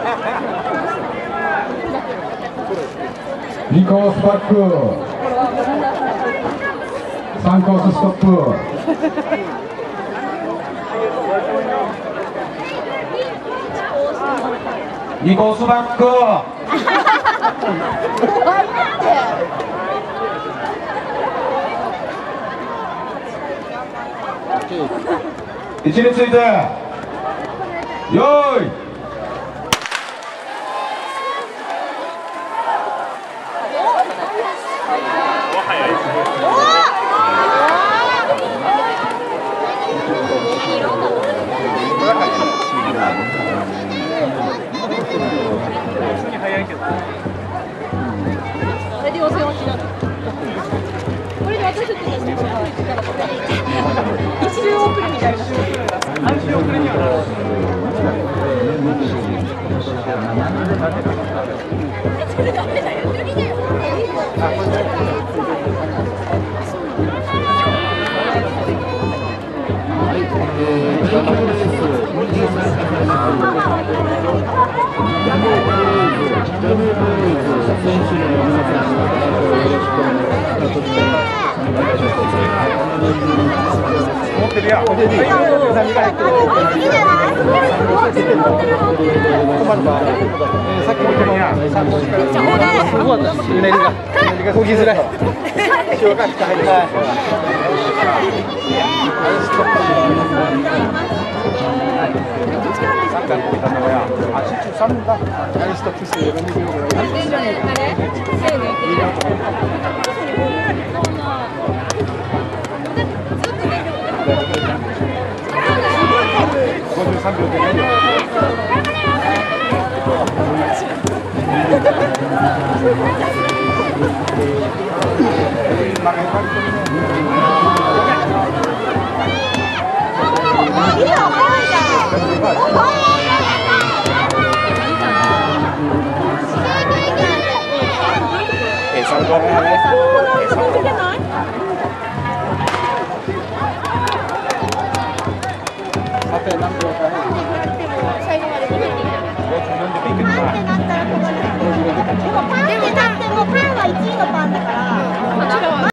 2コースバック、3コースストップ。2コースバック。位置について、よーい。 これで私たちの一周遅れみたいな。半周遅れにはなる。それダメだよ。無理だよ。 持ってるやん。何が入ってる？さっき見てるやん。うねりが漕ぎづらい。塩がしか入ってない。 でもパンでだってもうパンは1位のパンだから。